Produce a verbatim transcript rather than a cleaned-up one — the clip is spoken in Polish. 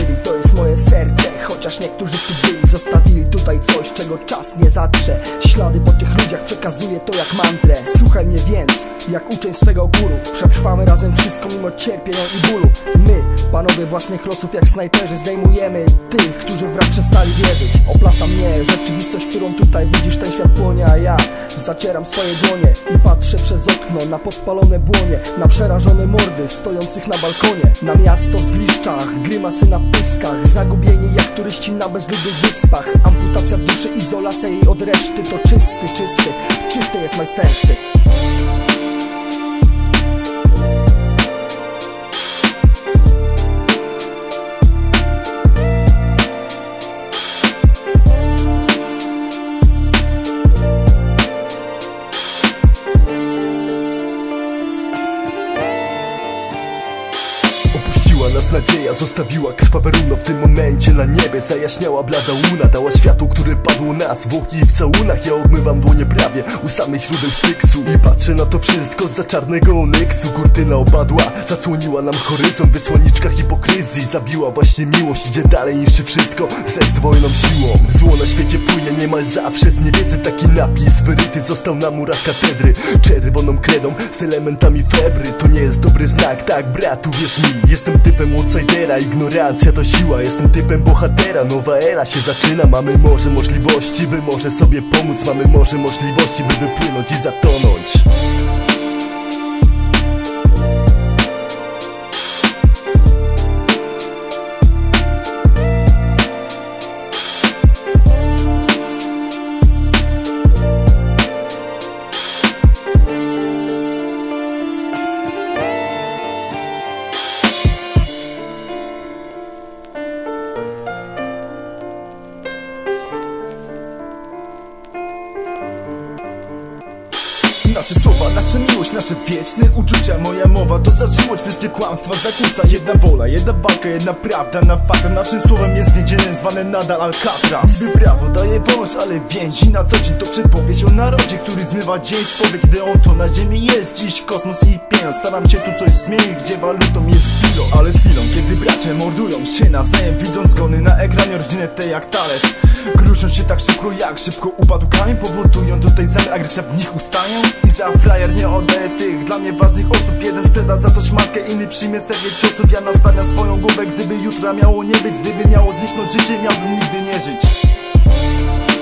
żyli, to jest moje serce. Chociaż niektórzy tu byli, zostawili tutaj coś, czego czas nie zatrze. Ślady po tych ludziach przekazuję to jak mantrę. Słuchaj mnie więc, jak uczeń swego guru. Przetrwamy razem wszystko mimo cierpienia i bólu. My, panowie własnych losów jak snajperzy, zdejmujemy tych, którzy w rap przestali wierzyć. Oplata mnie rzeczywistość, którą tutaj widzisz, ten świat płonie, a ja zacieram swoje dłonie i patrzę przez okno na podpalone błonie, na przerażone mordy stojących na balkonie, na miasto w zgliszczach, grymasy na pyskach, zagubieni jak turyści na bezludnych wyspach. Amputacja duszy, izolacja jej od reszty, to czysty, czysty, czysty jest majstersztyk. Nas nadzieja zostawiła krwawe runo. W tym momencie na niebie zajaśniała blada łuna. Dała światło, które padło na zwłoki w całunach. Ja obmywam dłonie prawie u samych źródeł Styksu i patrzę na to wszystko za czarnego onyksu. Kurtyna opadła, zasłoniła nam horyzont. Wysłanniczka hipokryzji zabiła właśnie miłość. Idzie dalej, niszczy wszystko ze zdwojoną siłą. Zło na świecie płynie niemal zawsze z niewiedzy. Taki napis wyryty został na murach katedry czerwoną kredą z elementami febry. To nie jest dobry znak, tak bratu, wierz mi. Jestem typem outsidera, ignorancja to siła. Jestem typem bohatera, nowa era się zaczyna. Mamy morze możliwości, by może sobie pomóc. Mamy morze możliwości, by wypłynąć i zatonąć. Nasze słowa, nasza miłość, nasze wieczne uczucia. Moja mowa to zażyłość, wszystkie kłamstwa zakłóca. Jedna wola, jedna walka, jedna prawda. Na faktem naszym słowem jest więzienie zwane nadal Alcatraz. Gdy prawo daje wolność, ale więzi na co dzień to przypowieść o narodzie, który zmywa dzień z powiek. Ideą to na ziemi jest dziś kosmos i pieniądz. Staram się tu coś zmienić, gdzie walutą jest pilot. Ale z chwilą, kiedy bracia mordują się nawzajem, widząc zgony na ekranie rodzinę te jak talerz. Kruszą się tak szybko, jak szybko upadł kamień. Powodują tutaj zamiar, agresja w nich ustają. I za frajer nie oddaję tych dla mnie ważnych osób. Jeden sprzeda za coś matkę, inny przyjmie serię ciosów. Ja nastawiam swoją głowę, gdyby jutra miało nie być. Gdyby miało zniknąć życie, miałbym nigdy nie żyć.